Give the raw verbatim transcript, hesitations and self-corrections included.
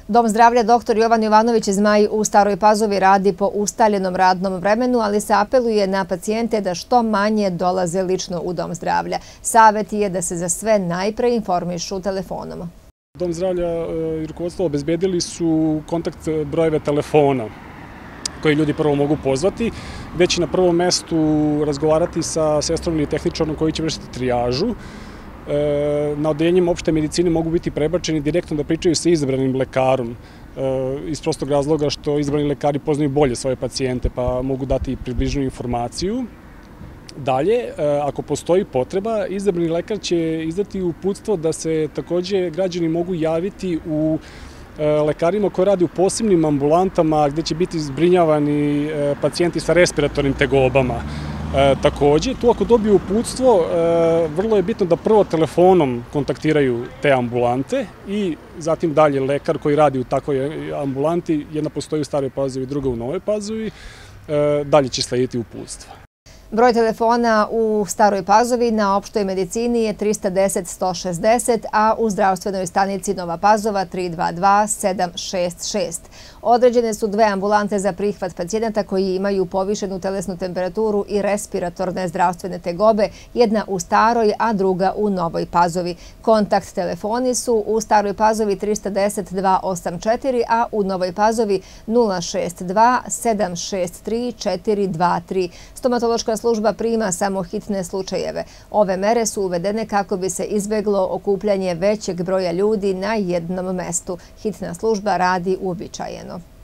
Dom zdravlja doktor Jovan Jovanović Zmaj u Staroj Pazovi radi po ustaljenom radnom vremenu, ali se apeluje na pacijente da što manje dolaze lično u Dom zdravlja. Savet je da se za sve najpre informišu telefonom. Dom zdravlja i rukovodstvo obezbedili su kontakt brojeve telefona koji ljudi prvo mogu pozvati, već i na prvom mestu razgovarati sa sestrom ili tehničarom koji će vršiti trijažu. Na odeljenjima opšte medicine mogu biti prebačeni direktno da pričaju sa izabranim lekarom iz prostog razloga što izabrani lekari poznaju bolje svoje pacijente pa mogu dati približnu informaciju. Dalje, ako postoji potreba, izabrani lekar će izdati uputstvo da se takođe građani mogu javiti u lekarima koji rade u posebnim ambulantama gde će biti zbrinjavani pacijenti sa respiratornim tegobama. Takođe, tu ako dobiju uputstvo, vrlo je bitno da prvo telefonom kontaktiraju te ambulante i zatim dalje lekar koji radi u takvoj ambulanti, jedna postoji u Staroj Pazovi, druga u Novoj Pazovi, dalje će slediti uputstva. Broj telefona u Staroj Pazovi na opštoj medicini je trista deset sto šezdeset, a u zdravstvenoj stanici Nova Pazova tri dva dva sedam šest šest. Određene su dve ambulante za prihvat pacijenata koji imaju povišenu telesnu temperaturu i respiratorne zdravstvene tegobe, jedna u Staroj, a druga u Novoj Pazovi. Kontakt telefoni su u Staroj Pazovi trista deset dva osam četiri, a u Novoj Pazovi nula šest dva sedam šest tri četiri dva tri. Stomatološka služba prima samo hitne slučajeve. Ove mere su uvedene kako bi se izbeglo okupljanje većeg broja ljudi na jednom mestu. Hitna služba radi uobičajeno.